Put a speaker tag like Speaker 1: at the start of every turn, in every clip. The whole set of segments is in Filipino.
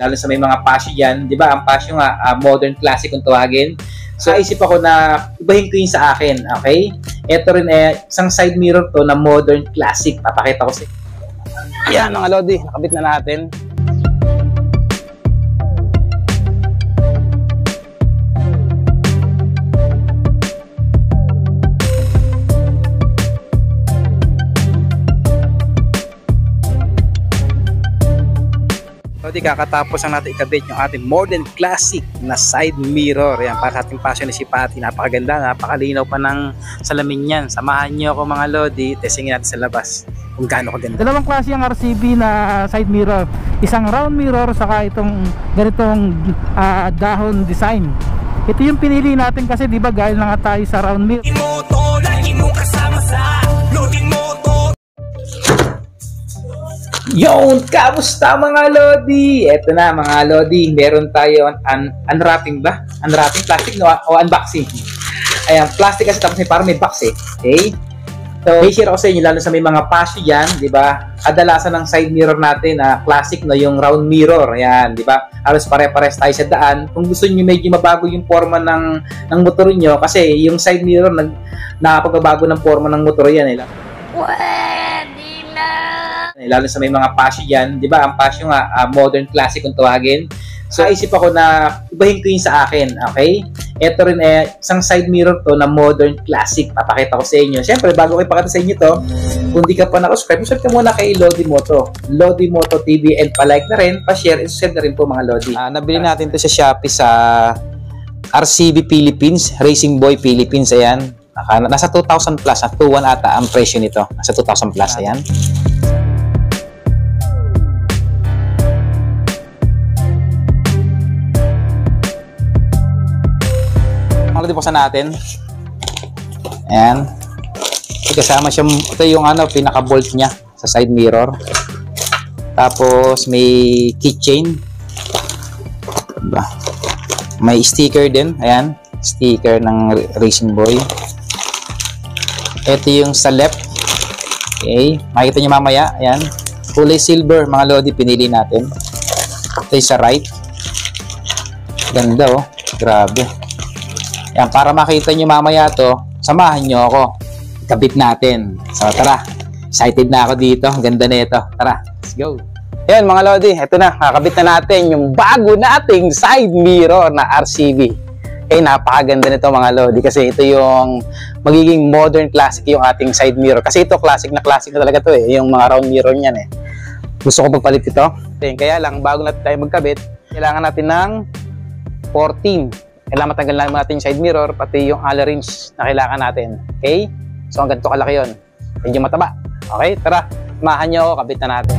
Speaker 1: Lalo sa may mga Pasio dyan, di ba? Ang Pasio nga, modern classic kung tawagin. So, isip ako na ibahin ko yun sa akin, okay? Ito rin isang side mirror to na modern classic. Papakita ko sa inyo.
Speaker 2: Yan mga Lodi, nakabit na natin. Lodi, kakatapos ang natin ikabit yung ating modern classic na side mirror. Yan, para sa ating Pasio ni si Patty. Napakaganda, napakalinaw pa ng salamin yan. Samahan nyo ako mga Lodi, testingin natin sa labas kung gaano kaganda.
Speaker 3: Dalawang klase ang RCB na side mirror. Isang round mirror, saka itong ganitong dahon design. Ito yung pinili natin kasi di ba gaya na nga tayo sa round mirror.
Speaker 1: Yon, kamusta mga Lodi? Eto na mga Lodi, meron tayo unwrapping ba? Unwrapping plastic no? O unboxing. Ayan, plastic kasi tapos parang may box eh. Okay? So, may share ako sa inyo lalo sa may mga Pasio dyan, di ba? Kadalasan ng side mirror natin na classic no, yung round mirror. Ayan, di ba? Halos pare-pares tayo sa daan. Kung gusto niyo medyo mabago yung forma ng motor niyo kasi yung side mirror nakapagbabago ng forma ng motor yan eh. Lalo sa may mga Pasio dyan, di ba? Ang Pasio nga, modern classic kung tawagin. So, isip ako na ibahin ko yun sa akin, okay? Ito rin isang side mirror to na modern classic. Papakita ko sa inyo. Siyempre, bago ko ipakita sa inyo to, kung di ka pa nakasubscribe, subscribe ka muna kay Lodi Moto. Lodi Moto TV and pa-like na rin, pa-share, and subscribe na rin po mga Lodi.
Speaker 2: Nabili natin to sa Shopee sa RCB Philippines, Racing Boy Philippines, ayan. Nasa 2,000 plus, 2,1 ata ang presyo nito. Nasa 2,000 plus, ayan. Buksan natin. Ayan. Kasama siya, ito yung pinaka-bolt niya sa side mirror. Tapos may keychain. Diba? May sticker din. Ayan. Sticker ng Racing Boy. Ito yung sa left. Okay. Makikita niyo mamaya. Ayan. Kulay silver, mga Lodi, pinili natin. Ito yung sa right. Ganda oh. Grabe. Yan, para makita nyo mamaya to, samahan nyo ako. Kabit natin. So, tara. Excited na ako dito. Ganda na ito. Tara, let's go. Ayan, mga Lodi. Ito na. Nakakabit na natin yung bago nating side mirror na RCB. Napakaganda nito mga Lodi. Kasi ito yung magiging modern classic yung ating side mirror. Kasi ito, classic na talaga to eh. Yung mga round mirror niyan eh. Gusto ko magpalit ito. Kaya lang, bago natin tayo magkabit, kailangan natin ng 14. Kailangan matanggal natin yung side mirror, pati yung alloy rings na kailangan natin. Okay? So, ang ganito kalaki yun. Medyo mataba. Okay? Tara, samahan nyo ako, kabit na natin.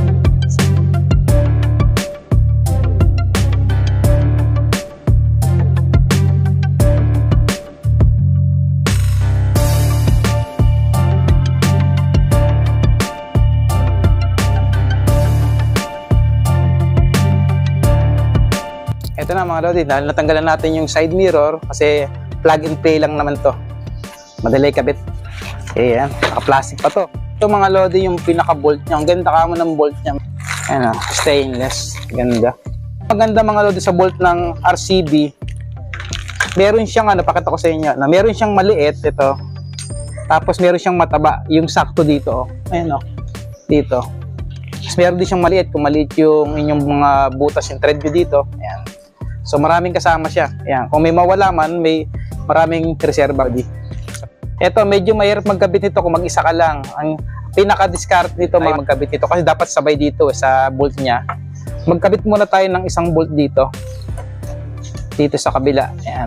Speaker 2: Ito na mga Lodi, dahil natanggalan natin yung side mirror kasi plug and play lang naman to. Madali kabit. Ayan, naka-plastic pa to. Ito mga Lodi, yung pinaka-bolt niya. Ang ganda kamo ng bolt niya. Ayan, stainless. Ganda. Maganda mga Lodi sa bolt ng RCB. Meron siyang, pakita ko sa inyo, na meron siyang maliit, ito. Tapos meron siyang mataba, yung sakto dito. Ayan o, dito. Tapos meron din siyang maliit, kung maliit yung inyong mga butas, yung thread nyo dito. Ayan. So maraming kasama siya. Ayan. Kung may mawala man, may maraming reserva. Ito, medyo mahirap magkabit nito kung mag-isa ka lang. Ang pinaka-discard nito ay magkabit nito kasi dapat sabay dito sa bolt niya. Magkabit muna tayo ng isang bolt dito. Dito sa kabila. Ayan.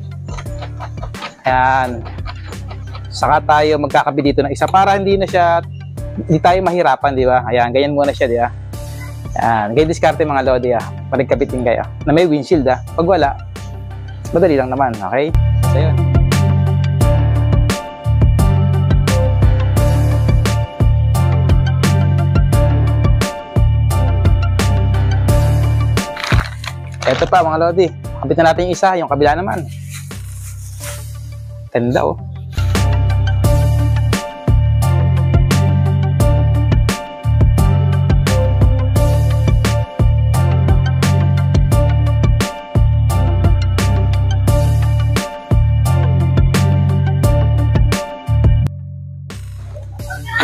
Speaker 2: Ayan. Saka tayo magkakabit dito ng isa para hindi tayo mahirapan, di ba? Ayan, ganyan muna siya, di ba? Ayan, ganyan diskarte mga Lodi, Paligkabit din kayo. Na may windshield, Pag wala, madali lang naman, okay? So, yun. Ito pa mga Lodi, kabit na natin yung isa, yung kabila naman. Ganda oh.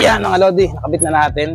Speaker 2: Ayan mga Lodi, nakabit na natin.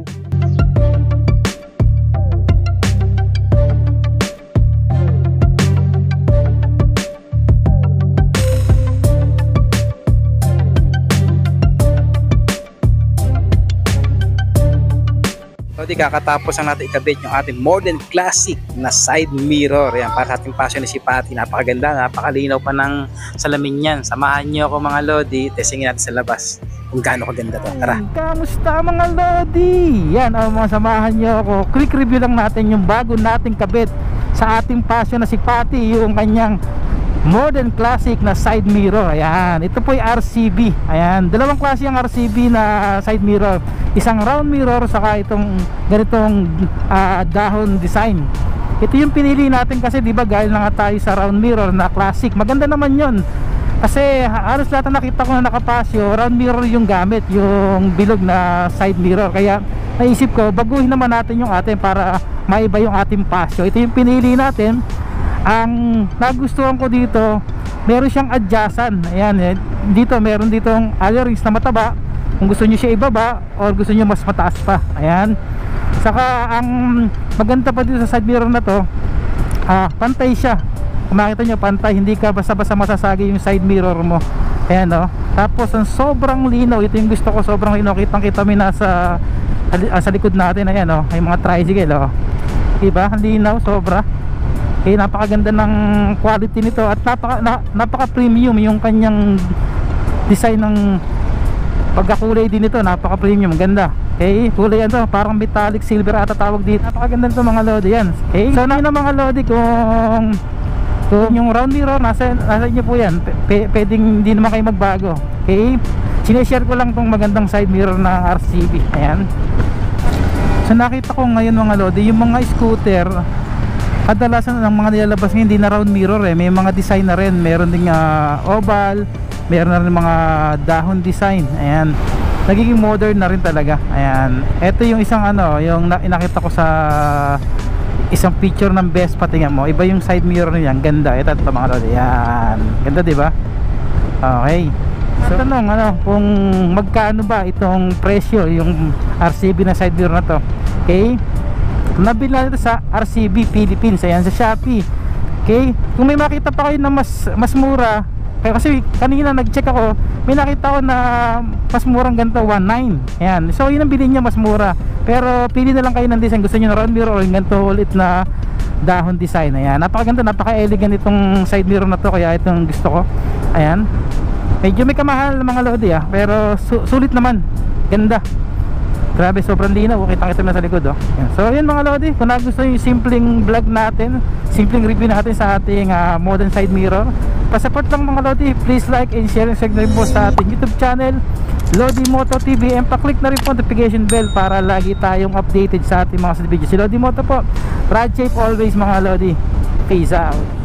Speaker 2: Lodi, kakatapos ang natin ikabit yung ating modern classic na side mirror. Ayan, para sa ating passion ni si Patty. Napakaganda, napakalinaw pa ng salamin yan. Samahan nyo ako mga Lodi, testingin natin sa labas kung gaano kaganda to. Tara!
Speaker 3: Kamusta mga Lodi? Yan, mga samahan nyo ako. Quick review lang natin yung bago nating kabit sa ating passion na si Patty, yung kanyang modern classic na side mirror. Ayan, ito po yung RCB. Ayan, dalawang klase yung RCB na side mirror. Isang round mirror saka itong ganitong dahon design. Ito yung pinili natin kasi 'di ba gaya na nga tayo sa round mirror na classic. Maganda naman 'yon. Kasi halos lahat na nakita ko na nakapasyo, round mirror yung gamit, yung bilog na side mirror. Kaya naisip ko, baguhin naman natin yung atin para maiba yung ating pasyo. Ito yung pinili natin. Ang nagustuhan ko dito, meron siyang adjustan. Ayan, dito meron ditong alloy rings na mataba kung gusto niyo siya ibaba or gusto niyo mas mataas pa. Ayan. Saka ang maganda pa dito sa side mirror na to, pantay siya. Kung makita nyo, pantay, hindi ka basta-basta masasagi yung side mirror mo. Ayan, no? Tapos ang sobrang linaw, ito yung gusto ko, sobrang linaw. Kitang-kita mo nasa sa likod natin. Ayan, no? May mga tricycle, oh. Diba? Ang linaw, sobra. Eh, napakaganda ng quality nito at napaka premium yung kanyang design ng pagkakulay din nito, napaka premium, ganda. Okay, kulay ano, parang metallic silver ata tawag dito. Napakaganda nito mga Lodi, yan. Okay, so na mga Lodi, kung yung round mirror nasa inyo po yan, pwedeng hindi naman kayo magbago. Okay, sineshare ko lang tong magandang side mirror ng RCB. Ayan. So nakita ko ngayon mga Lodi, yung mga scooter kadalasan ng mga nilalabas ngayon hindi na round mirror may mga design na rin, meron ding oval, meron na rin mga dahon design. Ayan, nagiging modern na rin talaga. Ayan, ito yung isang yung nakita ko sa isang picture ng Vespa. Tingnan mo, iba yung side mirror niya, ganda. Ito mga Lodi, ayan, ganda diba? Okay, so tanong kung magkano ba itong presyo yung RCB na side mirror na to. Okay, nabili natin sa RCB Philippines. Ayan, sa Shopee. Okay, kung may makita pa kayo na mas mura, kasi kanina nag-check ako, may nakita ko na mas murang ganito, 1.9. Ayan, so yun ang bilhin niya, mas mura. Pero pili na lang kayo ng design, gusto niyo na round mirror o yung ganito ulit na dahon design. Ayan, napakaganda, napaka-elegant itong side mirror na to, kaya itong gusto ko. Ayan, medyo may kamahal mga Lodi pero sulit naman, ganda. Grabe, sobrang linaw, kitang-kita na sa likod, oh. Yan. So yun mga Lodi, kung nagustuhan yung simpleng vlog natin, simpleng review natin sa ating modern side mirror, pa-support lang mga Lodi, please like and share and subscribe rin po sa ating YouTube channel Lodi Moto TV, and pa-click na rin po notification bell para lagi tayong updated sa ating mga video. Si Lodi Moto po, ride safe always mga Lodi. Peace out.